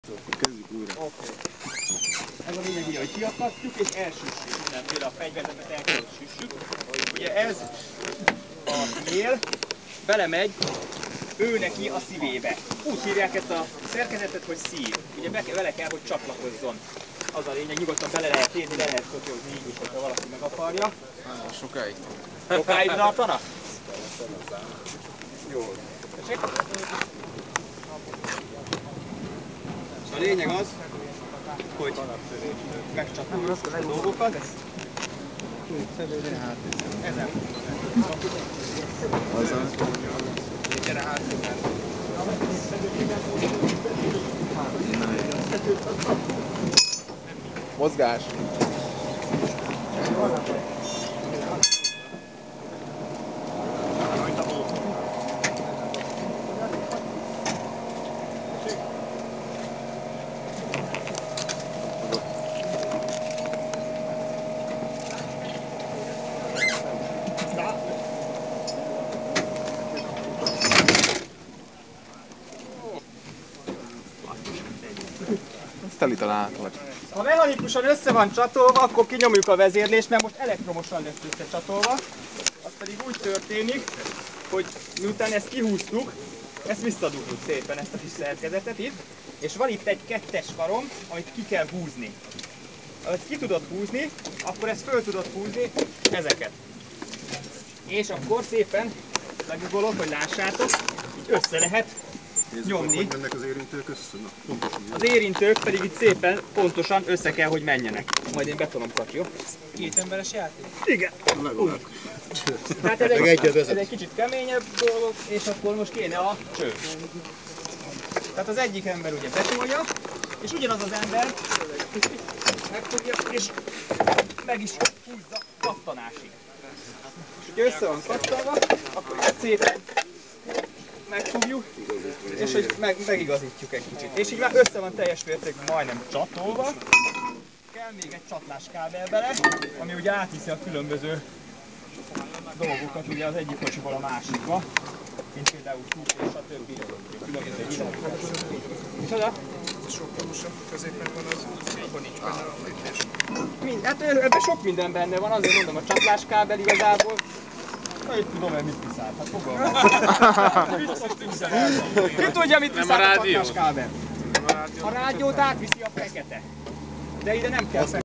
Kezdjük újra. Okay. Ez a lényeg, hogy kiakasztjuk és elsüssük mindenféle a fegyverzetet, el kell, hogy süssük. Ugye ez a jél belemegy ő neki a szívébe. Úgy hívják ezt a szerkezetet, hogy szív. Ugye vele kell, hogy csatlakozzon. Az a lényeg, nyugodtan bele lehet érni, le lehet kötőzni így is, hogyha valaki meg akarja. Sokáig. Sokáig tartana? Jó. A lényeg az, hogy megcsatoljuk a dolgokat. Ezen. Gyere hátul. Mozgás. Teli találat. Ha mechanikusan össze van csatolva, akkor kinyomjuk a vezérlést, mert most elektromosan lesz összecsatolva. Az pedig úgy történik, hogy miután ezt kihúztuk, ezt visszadugjuk szépen, ezt a kis szerkezetet itt, és van itt egy kettes karom, amit ki kell húzni. Ha ezt ki tudod húzni, akkor ezt föl tudod húzni ezeket. És akkor szépen legugolok, hogy lássátok, így össze lehet nyomni. Hogy mennek az érintők össze? Az érintők pedig itt szépen pontosan össze kell, hogy menjenek. Majd én betonom, jó? Két emberes játék? Igen. Tehát ez egy kicsit keményebb dolog, és akkor most kéne a cső. Tehát az egyik ember ugye betolja, és ugyanaz az ember megfogja, és meg is húzza kattanásig. És hogyha össze van kattanva, akkor ezt szépen megfogjuk, és hogy megigazítjuk egy kicsit. És így már össze van teljes mértékben majdnem csatolva. Kell még egy csatlás kábel bele, ami ugye átviszi a különböző dolgokat ugye az egyik kocsiból a másikba, mint például túl és a többi különböző világokat. Micsoda? Sokkal középen van az, akkor nincs benne a lépés. Hát ebben sok minden benne van, azért mondom, a csatláskábel igazából. Na, itt tudom, hogy mit viszállt, hát fogalmam. Ki tudja, mit viszállt a csatláskábel? A rádiót átviszi a fekete. De ide nem kell